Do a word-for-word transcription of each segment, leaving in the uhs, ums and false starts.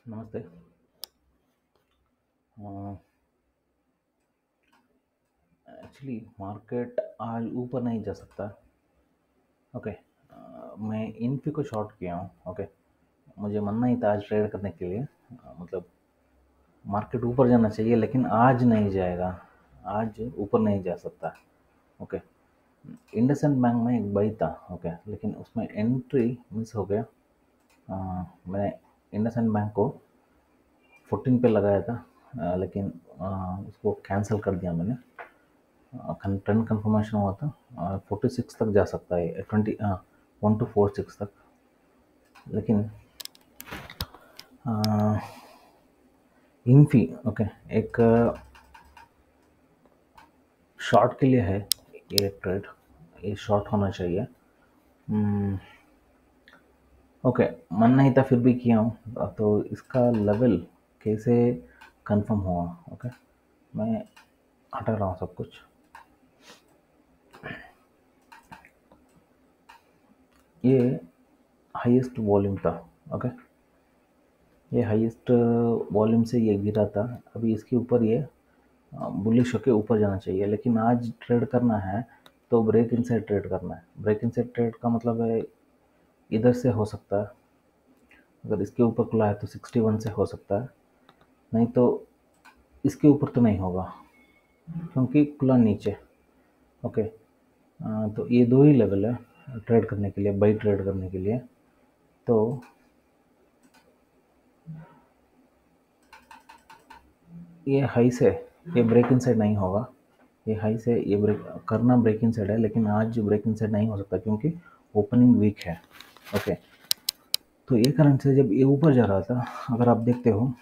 नमस्ते। Actually market आज ऊपर नहीं जा सकता। ओके। अ, मैं इन्फी को शॉर्ट किया हूँ। ओके। मुझे मन नहीं था आज ट्रेड करने के लिए। अ, मतलब मार्केट ऊपर जाना चाहिए लेकिन आज नहीं जाएगा। आज ऊपर नहीं जा सकता। ओके। इंडसइंड बैंक में एक बाई था। ओके, लेकिन उसमें एंट्री मिस हो गया। अ, मैं इंडसइंड बैंक को फोर्टीन पे लगाया था। अ, लेकिन अ, उसको कैंसिल कर दिया मैंने। ट्रेंड कंफर्मेशन हुआ था फोर्टी सिक्स तक जा सकता है, twenty one two four six तक। लेकिन इन्फी ओके एक शॉर्ट के लिए है। ये ट्रेड ये शॉर्ट होना चाहिए। हम्म, ओके, मन नहीं था फिर भी किया हूँ। तो इसका लेवल कैसे कंफर्म हुआ? ओके, मैं हटा रहा हूँ सब कुछ। ये हाईएस्ट वॉल्यूम था। ओके, ये हाईएस्ट वॉल्यूम से ये गिरा था। अभी इसके ऊपर ये बुलिश होके ऊपर जाना चाहिए, लेकिन आज ट्रेड करना है तो ब्रेक इनसाइड ट्रेड करना है। ब्रेक इनसाइड ट्रेड का मतलब है इधर से हो सकता है, अगर इसके ऊपर खुला है तो सिक्सटी वन से हो सकता है, नहीं तो इसके ऊपर तो नहीं होगा क्योंकि खुला नीचे। ओके। आ, तो ये दो ही लेवल है ट्रेड करने के लिए, बाई ट्रेड करने के लिए। तो ये हाई से ये ब्रेक इनसाइड नहीं होगा। ये हाई से ये ब्रेक करना ब्रेक इनसाइड है, लेकिन आज ब्रेक इनसाइड नहीं हो सकता क्योंकि ओपनिंग वीक है। ओके, तो ये कारण से जब ये ऊपर जा रहा था, अगर आप देखते हो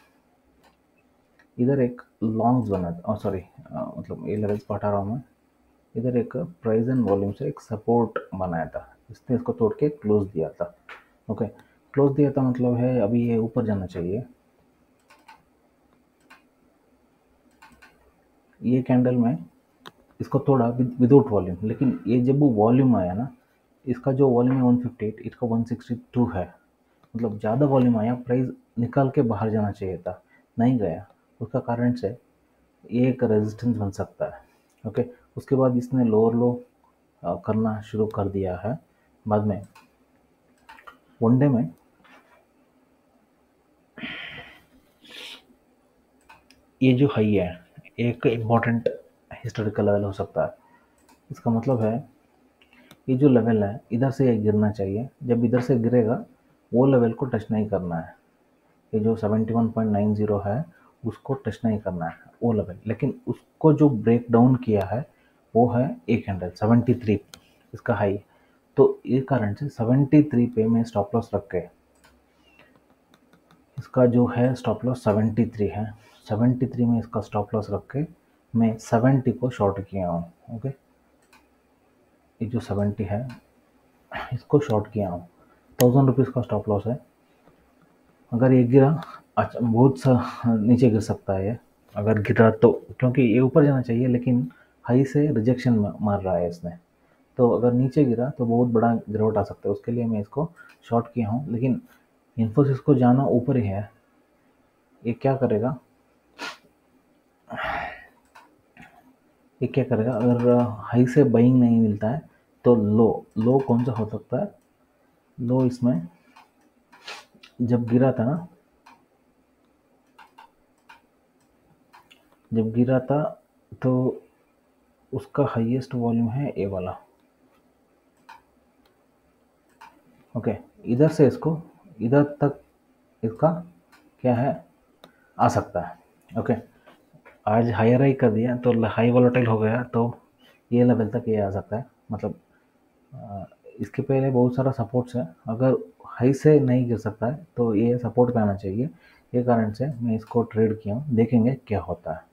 इधर एक लॉन्ग्स बना था, सॉरी मतलब ये लेवल्स पढ़ा रहा हूँ मैं। इधर एक प्राइस एंड वॉल्यूम से एक सपोर्ट बनाया था, इसने इसको तोड़ के क्लोज दिया था। ओके, क्लोज दिया था मतलब है अभी ये ऊपर जाना चाहिए। ये कैंडल में इसको तोड़ा विदाउट वॉल्यूम, लेकिन ये जब वो वॉल्यूम आया ना, इसका जो वॉल्यूम है वन फिफ्टी एट, इसका वन सिक्सटी टू है। मतलब ज़्यादा वॉल्यूम आया, प्राइस निकाल के बाहर जाना चाहिए था, नहीं गया। उसका कारण से ये एक रेजिस्टेंस बन सकता है। ओके, उसके बाद इसने लोअर लो करना शुरू कर दिया है। बाद में वनडे में ये जो हाई है एक इम्पॉर्टेंट हिस्टोरिकल लेवल हो सकता है। इसका मतलब है ये जो लेवल है इधर से ये गिरना चाहिए। जब इधर से गिरेगा वो लेवल को टच नहीं करना है। ये जो seventy one point nine zero है उसको टच नहीं करना है वो लेवल, लेकिन उसको जो ब्रेक डाउन किया है वो है एक कैंडल सेवेंटी थ्री, इसका हाई। तो ये कारण से सेवेंटी थ्री पे मैं स्टॉप लॉस रख के, इसका जो है स्टॉप लॉस सेवेंटी थ्री है, सेवेंटी थ्री में इसका स्टॉप लॉस रख के मैं सेवेंटी को शॉर्ट किया हूँ। ओके, ये जो सेवेंटी है इसको शॉर्ट किया हूँ। थाउजेंड रुपीज़ का स्टॉप लॉस है। अगर ये गिरा, अच्छा बहुत सा नीचे गिर सकता है ये अगर गिरा तो, क्योंकि ये ऊपर जाना चाहिए लेकिन हाई से रिजेक्शन मार रहा है इसने। तो अगर नीचे गिरा तो बहुत बड़ा गिरावट आ सकता है, उसके लिए मैं इसको शॉर्ट किया हूँ। लेकिन इन्फोसिस को जाना ऊपर ही है। ये क्या करेगा ये क्या करेगा अगर हाई से बाइंग नहीं मिलता है तो लो लो कौन सा हो सकता है? लो इसमें जब गिरा था ना, जब गिरा था तो उसका हाईएस्ट वॉल्यूम है ए वाला। ओके, इधर से इसको इधर तक इसका क्या है आ सकता है। ओके, आज हायर हाई कर दिया तो हाई वोलेटाइल हो गया, तो ये लेवल तक ये आ सकता है। मतलब अ, इसके पहले बहुत सारा सपोर्ट्स है, अगर हाई से नहीं गिर सकता है तो ये सपोर्ट पे आना चाहिए। ये कारण से मैं इसको ट्रेड किया हूँ, देखेंगे क्या होता है।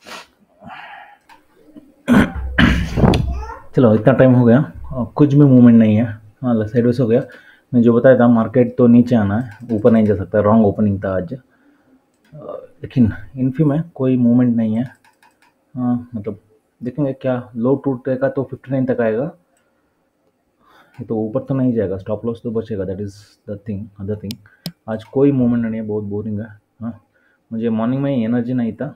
चलो इतना टाइम हो गया, कुछ भी मूवमेंट नहीं है। हाँ, साइडवेज हो गया। मैं जो बताया था मार्केट तो नीचे आना है, ऊपर नहीं जा सकता। रॉन्ग ओपनिंग था आज, लेकिन इन्फी में कोई मूवमेंट नहीं है। हाँ, मतलब देखेंगे क्या लो टूटेगा तो फिफ्टी नाइन तक आएगा। ये तो ऊपर तो नहीं जाएगा, स्टॉप लॉस तो बचेगा, that is the thing, other thing. आज कोई मूवमेंट नहीं है, बहुत बोरिंग है। हाँ, मुझे मॉर्निंग में एनर्जी नहीं था,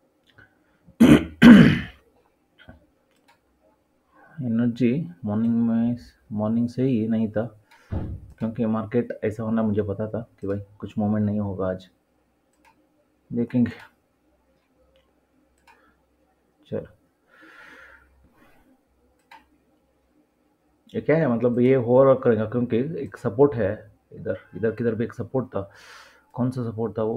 एनर्जी मॉर्निंग में मॉर्निंग से ही नहीं था, क्योंकि मार्केट ऐसा होना मुझे पता था कि भाई कुछ मूवमेंट नहीं होगा आज, देखेंगे। चलो, ये क्या है, मतलब ये हो और करेगा, क्योंकि एक सपोर्ट है इधर, इधर किधर भी एक सपोर्ट था। कौन सा सपोर्ट था वो?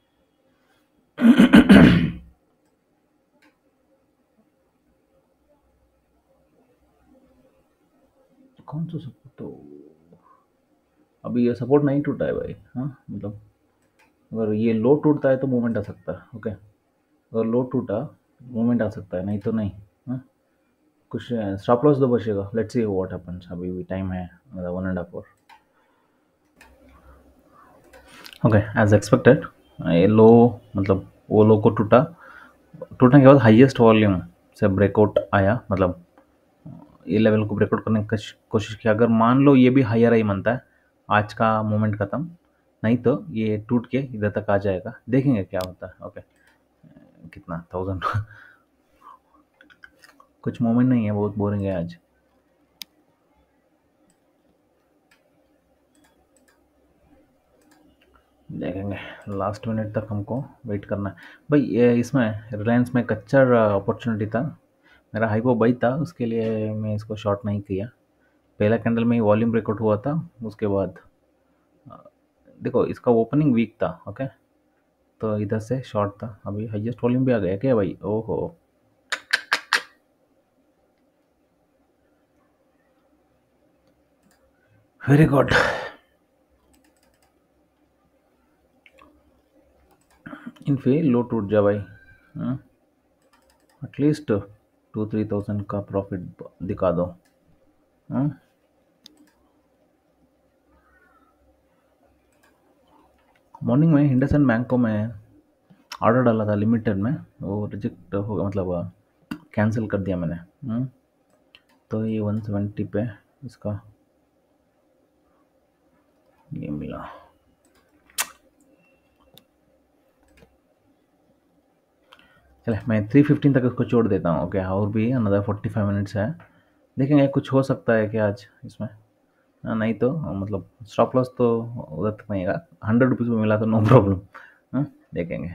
कौन सा सपोर्ट था वो? अभी ये सपोर्ट नहीं टूटा है भाई। हाँ, मतलब अगर ये लो टूटता है तो मूवमेंट आ सकता है। ओके, अगर लो टूटा मूवमेंट आ सकता है, नहीं तो नहीं। हाँ, कुछ स्टॉप लॉस दो बचेगा, लेट्स सी व्हाट हैपेंस। अभी भी टाइम है, मतलब one and half hour. Okay, as expected ये लो, मतलब वो लो को टूटा, टूटने के बाद हाईएस्ट वॉल्यूम से ब्रेकआउट आया, मतलब ये लेवल को ब्रेकआउट करने की कश- कोशिश किया। अगर मान लो ये भी हायर ही बनता है, आज का मोमेंट खत्म, नहीं तो ये टूट के इधर तक आ जाएगा, देखेंगे क्या होता है। ओके, कितना थाउजेंड कुछ मोमेंट नहीं है, बहुत बोरिंग है आज। देखेंगे, लास्ट मिनट तक हमको वेट करना है भाई। ये इसमें रिलायंस में कच्चा अपॉर्चुनिटी था, मेरा हाइपो बाई था, उसके लिए मैं इसको शॉर्ट नहीं किया। पहला कैंडल में ही वॉल्यूम ब्रेकआउट हुआ था, उसके बाद देखो इसका ओपनिंग वीक था। ओके, तो इधर से शॉर्ट था। अभी हाईएस्ट वॉल्यूम भी आ गया क्या भाई? ओहो, वेरी गुड। इन फिर लो टूट जा भाई, एटलीस्ट टू थ्री थाउजेंड का प्रॉफिट दिखा दो। हाँ? मॉर्निंग में हिंडसन बैंक को मैं ऑर्डर डाला था लिमिटेड में, वो रिजेक्ट हो गया, मतलब कैंसिल कर दिया मैंने। हम्म, तो ये वन सेवेंटी पे इसका ये मिला। चले, मैं थ्री फिफ्टीन तक इसको छोड़ देता हूँ। ओके, और भी अनदर फोर्टी फाइव मिनट्स है, देखेंगे कुछ हो सकता है क्या आज इसमें। हाँ, नहीं तो मतलब स्टॉप लॉस तो उधर तक नहीं है, हंड्रेड रुपीज़ में मिला तो नो प्रॉब्लम। हाँ, देखेंगे।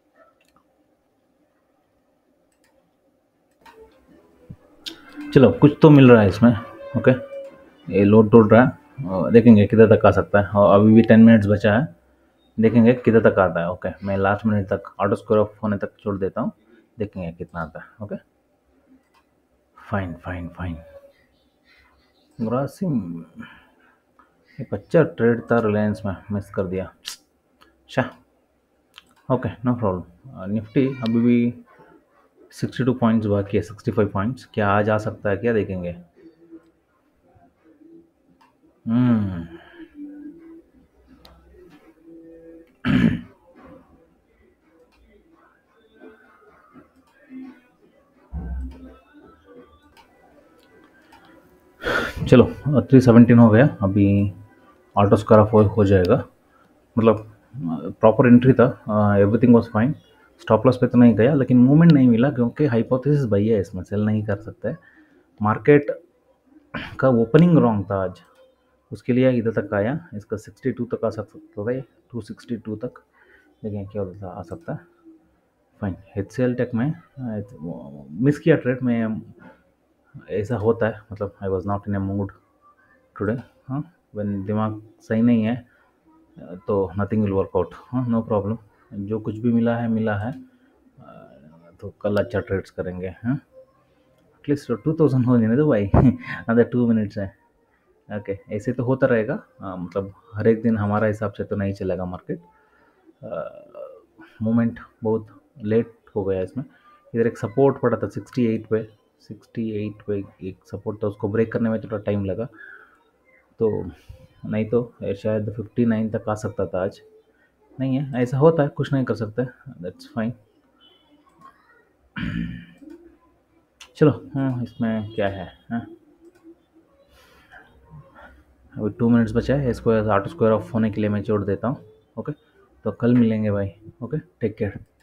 चलो, कुछ तो मिल रहा है इसमें। ओके, ये लोड टूट रहा है, और देखेंगे किधर तक आ सकता है, और अभी भी टेन मिनट्स बचा है, देखेंगे किधर तक आता है। ओके, मैं लास्ट मिनट तक ऑटो स्क्वायर ऑफ होने तक छोड़ देता हूँ, देखेंगे कितना आता है। Okay, fine fine fine. Grasim एक अच्छा ट्रेड था, रिलायंस में मिस कर दिया। Shah, okay, no problem. Nifty अभी भी सिक्सटी टू पॉइंट्स बाकी है, सिक्सटी फाइव पॉइंट्स, क्या आ जा सकता है क्या, देखेंगे। हम्म, चलो, थ्री सेवनटीन हो गया अभी, ऑटो स्क्वायर ऑफ हो जाएगा, मतलब प्रॉपर एंट्री था, everything was fine. Stop loss पे तो नहीं गया, लेकिन मूवमेंट नहीं मिला, क्योंकि हाइपोथेसिस भई है इसमें, सेल नहीं कर सकते। मार्केट का ओपनिंग रॉन्ग था आज, उसके लिए इधर तक आया, इसका सिक्सटी टू तक आ सकता था, टू सिक्सटी टू तक, देखें क्या होता आ सकता है। Fine, H C L tech में मिस किया ट्रेड में, ऐसा होता है, मतलब I was not in a mood today. हाँ, when दिमाग सही नहीं है तो नथिंग विल वर्कआउट। हाँ, नो प्रॉब्लम, जो कुछ भी मिला है मिला है, तो कल अच्छा ट्रेड्स करेंगे। हाँ, एटलीस्ट टू थाउजेंड हो जाने दो भाई। अंदर टू मिनट्स है। ओके, ऐसे तो होता रहेगा। हाँ, मतलब हर एक दिन हमारा हिसाब से तो नहीं चलेगा मार्केट, मूवमेंट बहुत लेट हो गया इसमें। इधर एक सपोर्ट पड़ा था सिक्सटी एट पे, सिक्सटी एट पे एक सपोर्ट था, उसको ब्रेक करने में थोड़ा टाइम लगा, तो नहीं तो ये शायद फिफ्टी नाइन तक आ सकता था आज। नहीं है, ऐसा होता है, कुछ नहीं कर सकते, दैट्स फाइन। चलो, हाँ, इसमें क्या है। हाँ, अभी टू मिनट्स बचा है, इसको ऑटो स्क्वायर ऑफ होने के लिए मैं जोड़ देता हूँ। ओके, तो कल मिलेंगे भाई। Okay, take care.